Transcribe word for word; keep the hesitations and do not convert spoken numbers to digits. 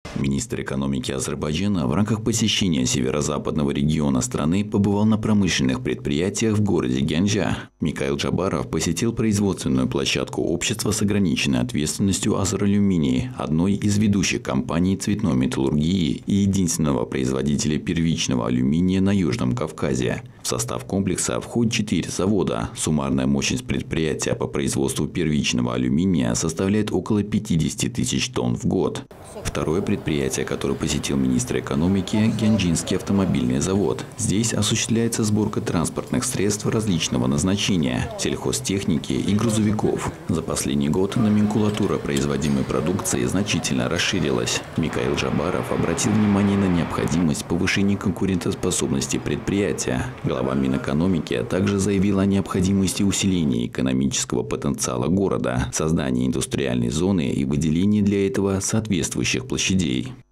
Министр экономики Азербайджана в рамках посещения северо-западного региона страны побывал на промышленных предприятиях в городе Гянджа. Микаил Джабаров посетил производственную площадку общества с ограниченной ответственностью «Азералюминий», одной из ведущих компаний цветной металлургии и единственного производителя первичного алюминия на Южном Кавказе. В состав комплекса входит четыре завода. Суммарная мощность предприятия по производству первичного алюминия составляет около пятидесяти тысяч тонн в год. Второе предприятие, которое посетил министр экономики – Гянджинский автомобильный завод. Здесь осуществляется сборка транспортных средств различного назначения, сельхозтехники и грузовиков. За последний год номенклатура производимой продукции значительно расширилась. Микаил Джабаров обратил внимание на необходимость повышения конкурентоспособности предприятия. Глава Минэкономики также заявил о необходимости усиления экономического потенциала города, создания индустриальной зоны и выделения для этого соответствующих площадей.